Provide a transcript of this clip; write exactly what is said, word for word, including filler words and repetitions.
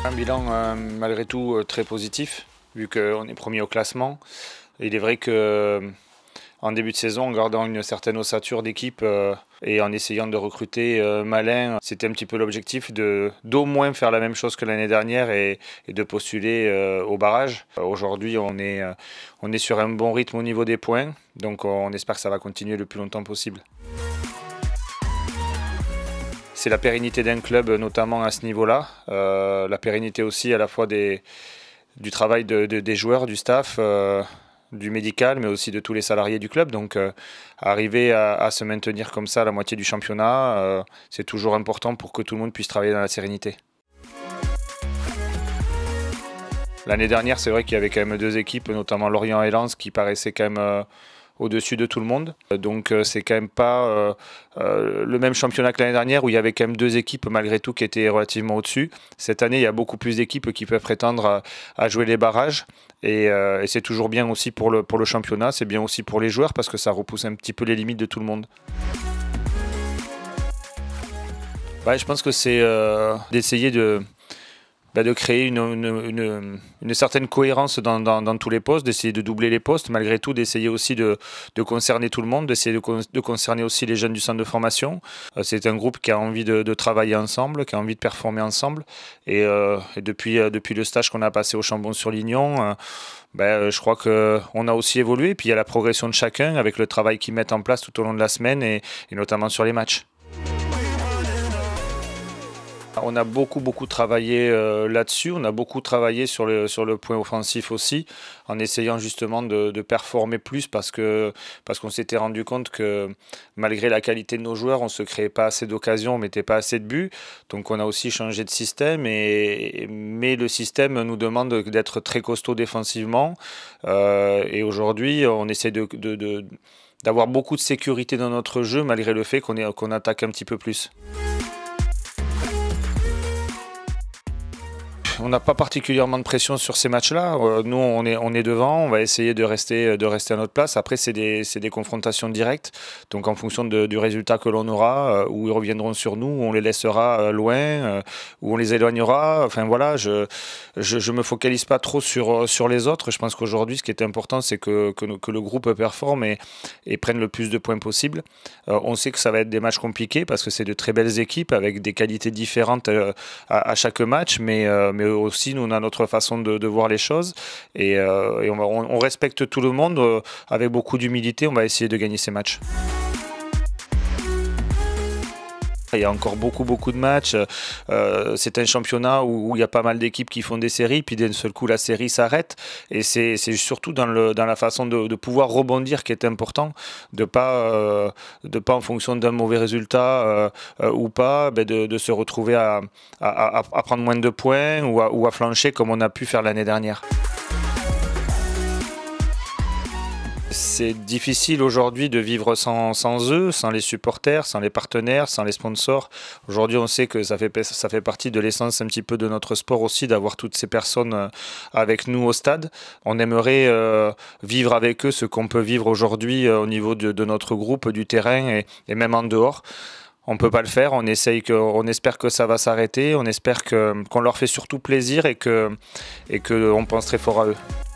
Un bilan euh, malgré tout euh, très positif, vu qu'on est premier au classement. Il est vrai que euh, en début de saison, en gardant une certaine ossature d'équipe euh, et en essayant de recruter euh, malin, c'était un petit peu l'objectif de d'au moins faire la même chose que l'année dernière et, et de postuler euh, au barrage. Aujourd'hui, on est, euh, on est sur un bon rythme au niveau des points, donc on espère que ça va continuer le plus longtemps possible. C'est la pérennité d'un club, notamment à ce niveau-là. Euh, la pérennité aussi à la fois des, du travail de, de, des joueurs, du staff, euh, du médical, mais aussi de tous les salariés du club. Donc euh, arriver à, à se maintenir comme ça à la moitié du championnat, euh, c'est toujours important pour que tout le monde puisse travailler dans la sérénité. L'année dernière, c'est vrai qu'il y avait quand même deux équipes, notamment Lorient et Lens, qui paraissaient quand même euh, au-dessus de tout le monde. Donc euh, c'est quand même pas euh, euh, le même championnat que l'année dernière où il y avait quand même deux équipes malgré tout qui étaient relativement au-dessus. Cette année, il y a beaucoup plus d'équipes qui peuvent prétendre à, à jouer les barrages. Et, euh, et c'est toujours bien aussi pour le, pour le championnat, c'est bien aussi pour les joueurs parce que ça repousse un petit peu les limites de tout le monde. Ouais, je pense que c'est euh, d'essayer de... de créer une, une, une, une certaine cohérence dans, dans, dans tous les postes, d'essayer de doubler les postes, malgré tout d'essayer aussi de, de concerner tout le monde, d'essayer de, de concerner aussi les jeunes du centre de formation. C'est un groupe qui a envie de, de travailler ensemble, qui a envie de performer ensemble. Et, euh, et depuis, depuis le stage qu'on a passé au Chambon-sur-Lignon, euh, ben, je crois qu'on a aussi évolué. Et puis il y a la progression de chacun avec le travail qu'ils mettent en place tout au long de la semaine et, et notamment sur les matchs. On a beaucoup beaucoup travaillé euh, là-dessus, on a beaucoup travaillé sur le, sur le point offensif aussi, en essayant justement de, de performer plus parce que parce qu'on s'était rendu compte que malgré la qualité de nos joueurs, on ne se créait pas assez d'occasions, on ne mettait pas assez de buts. Donc on a aussi changé de système, et, mais le système nous demande d'être très costaud défensivement. Euh, et aujourd'hui, on essaie de, de, de, d'avoir beaucoup de sécurité dans notre jeu malgré le fait qu'on est, qu'on attaque un petit peu plus. On n'a pas particulièrement de pression sur ces matchs-là. Nous, on est, on est devant, on va essayer de rester, de rester à notre place. Après, c'est des, c'est des confrontations directes. Donc, en fonction de, du résultat que l'on aura, où ils reviendront sur nous, où on les laissera loin, où on les éloignera. Enfin, voilà, je je, me focalise pas trop sur, sur les autres. Je pense qu'aujourd'hui, ce qui est important, c'est que, que, que le groupe performe et, et prenne le plus de points possible. On sait que ça va être des matchs compliqués parce que c'est de très belles équipes avec des qualités différentes à, à chaque match, mais, mais aussi nous on a notre façon de, de voir les choses et, euh, et on, va, on, on respecte tout le monde euh, avec beaucoup d'humilité. On va essayer de gagner ces matchs. Il y a encore beaucoup beaucoup de matchs, euh, c'est un championnat où, où il y a pas mal d'équipes qui font des séries, puis d'un seul coup la série s'arrête, et c'est surtout dans, le, dans la façon de, de pouvoir rebondir qui est important, de pas, euh, de pas en fonction d'un mauvais résultat euh, euh, ou pas, ben de, de se retrouver à, à, à, à prendre moins de points ou à, ou à flancher comme on a pu faire l'année dernière. C'est difficile aujourd'hui de vivre sans, sans eux, sans les supporters, sans les partenaires, sans les sponsors. Aujourd'hui, on sait que ça fait, ça fait partie de l'essence un petit peu de notre sport aussi, d'avoir toutes ces personnes avec nous au stade. On aimerait euh, vivre avec eux ce qu'on peut vivre aujourd'hui euh, au niveau de, de notre groupe, du terrain et, et même en dehors. On ne peut pas le faire, on, essaye que, on espère que ça va s'arrêter, on espère qu'on leur fait surtout plaisir et qu'on et que on pense très fort à eux.